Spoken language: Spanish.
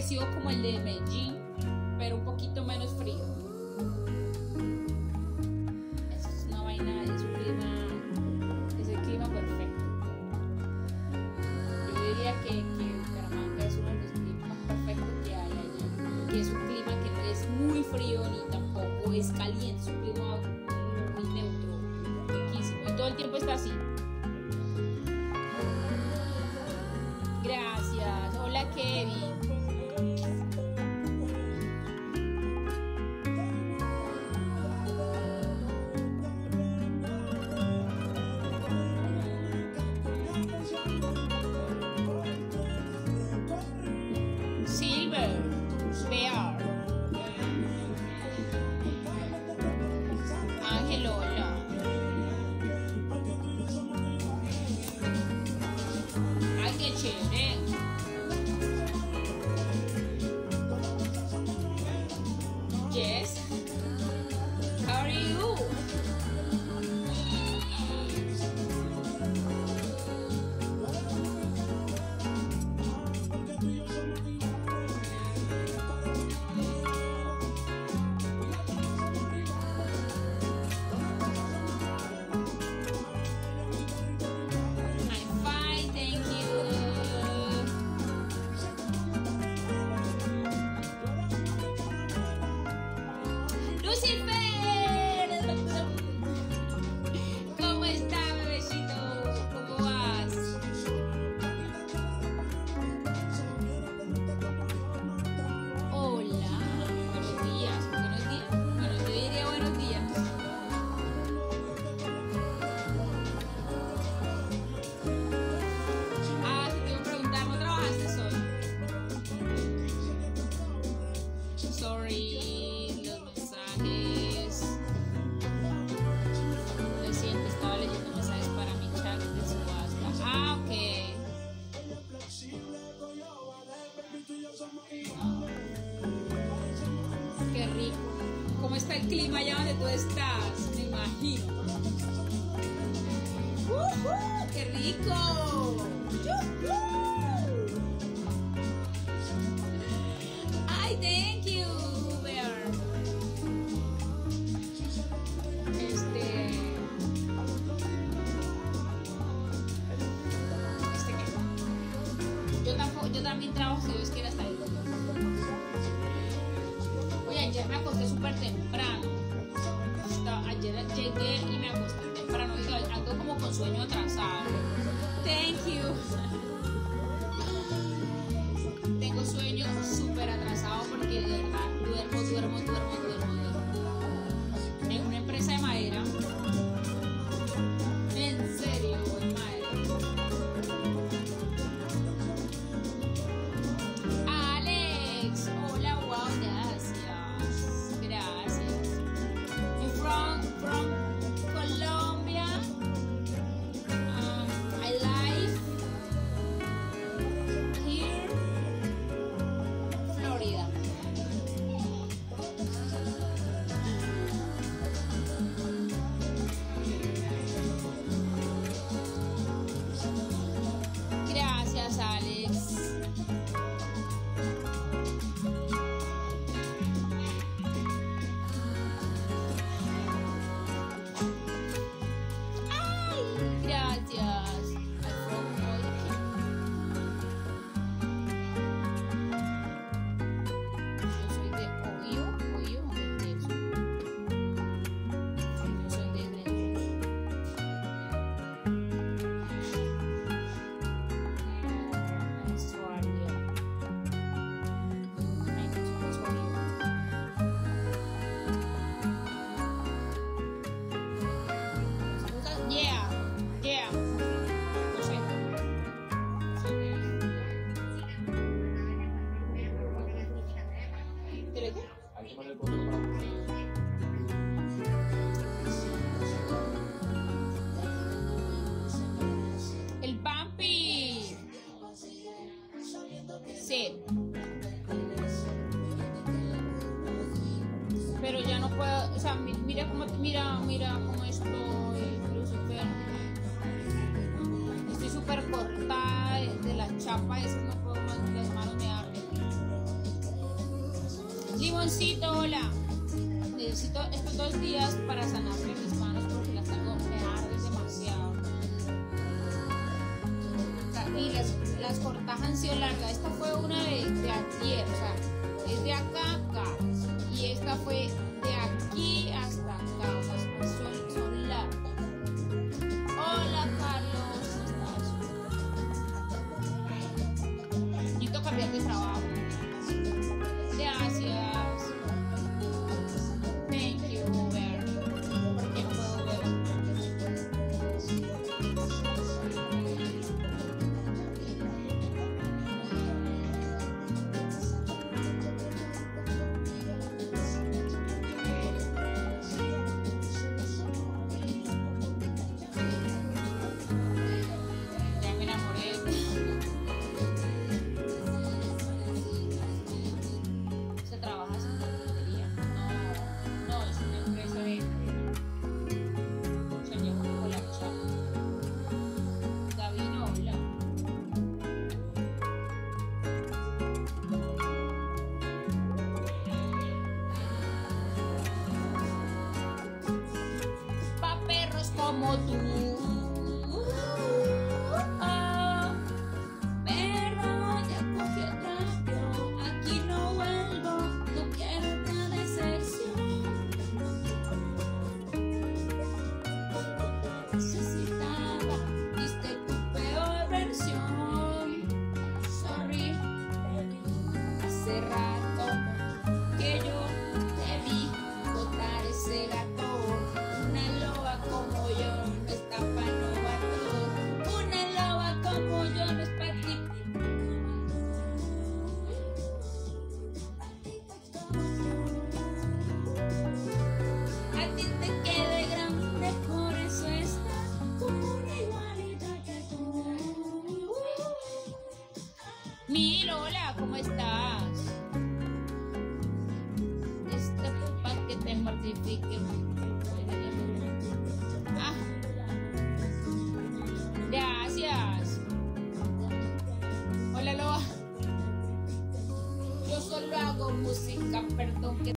parecido como el de Medellín, pero un poquito menos frío. Eso es una vaina, es un clima, es el clima perfecto. Yo diría que Bucaramanga es uno de los climas más perfectos que hay allá, porque es un clima que no es muy frío ni tampoco es caliente, es un clima muy neutro, riquísimo, y todo el tiempo está así. Gracias. Hola, Kevin. Silver Bear. Ángel, hola. Ay, qué chévere. Yes. How are you? I'm fine, thank you. Lucifer, ¿cómo está, bebecito? ¿Cómo vas? Hola, buenos días, buenos días. Bueno, yo diría buenos días. Ah, si te iba a preguntar, ¿no trabajaste hoy? Sorry, los mensajes. Lo siento, estaba leyendo mensajes para mi chat de subasta. Ah, ok. Qué rico. ¿Cómo está el clima allá donde tú estás? Me imagino. ¡Qué rico! ¡Ay, thank you, Bear! Yo también trabajo, si Dios quiere, hasta ahí. Oye, ayer me acosté súper temprano. Ayer llegué y me acosté temprano. Y ando como con sueño atrasado. Thank you. Tengo sueño súper atrasado porque de verdad duermo. En una empresa de madera. En serio, en madera. Alex, hola, wow, gracias. You from Colombia? I live here, Florida. Gracias, Alex. Ay, gracias. Yo soy de Ohio, de eso. Yo soy de Australia. Yeah. No sé. ¿Pero qué? El Bumpy. Sí. Pero ya no puedo, o sea, mira cómo estoy, Lucifer. Estoy súper cortada de la chapa, eso no puedo más, las manos me arden. Limoncito, hola. Necesito estos 2 días para sanarme mis manos porque las tengo, me arden demasiado. Y las cortajas han sido largas. Esta fue una de ayer, o sea, es de acá a acá. Y esta fue de aquí hasta acá, o sea, son largas. Hola, Carlos. Necesito cambiar de trabajo. Gracias. Thank you, Uber. ¿Por qué no puedo ver? Ya me enamoré. Se trabaja sin cafetería. No, es una empresa de señor hola, chao. Gabino, hola. Pa' perros como tú. Perro, ya cogí otro avión. Aquí no vuelvo, no quiero otra decepción. Necesitaba, diste tu peor versión. Sorry, hace rato que yo te vi botar ese gato. Una loba como yo no está pa' novato. Una loba como yo no es pa' ti. A ti te quede grande, por eso estás como una igualita que tú. Mil, hola, ¿cómo estás? Pa' que te mortifique. Ah, gracias. Hola, Loba. Yo solo hago música, perdón que